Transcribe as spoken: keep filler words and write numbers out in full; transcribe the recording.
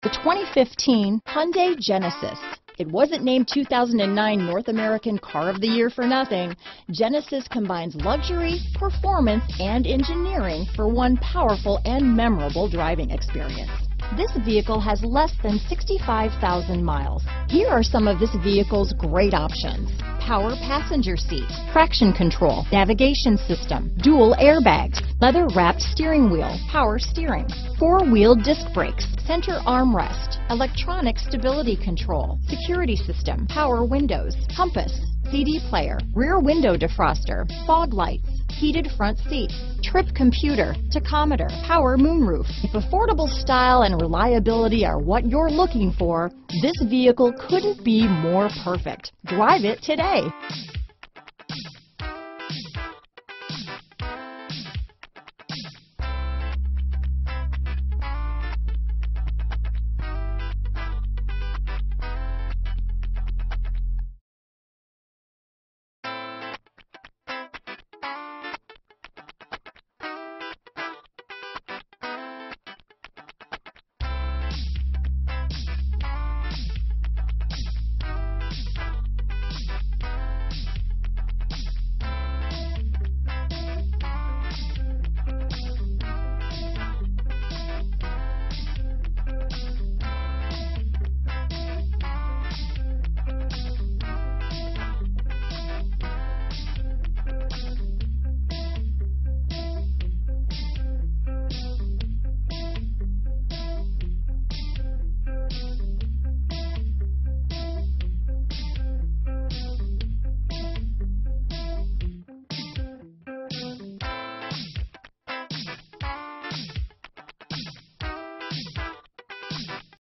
The twenty fifteen Hyundai Genesis. It wasn't named two thousand nine North American Car of the Year for nothing. Genesis combines luxury, performance, and engineering for one powerful and memorable driving experience. This vehicle has less than sixty-five thousand miles. Here are some of this vehicle's great options: power passenger seat, traction control, navigation system, dual airbags, leather-wrapped steering wheel, power steering, four-wheel disc brakes, center armrest, electronic stability control, security system, power windows, compass, C D player, rear window defroster, fog lights, heated front seats, trip computer, tachometer, power moonroof. If affordable style and reliability are what you're looking for, this vehicle couldn't be more perfect. Drive it today.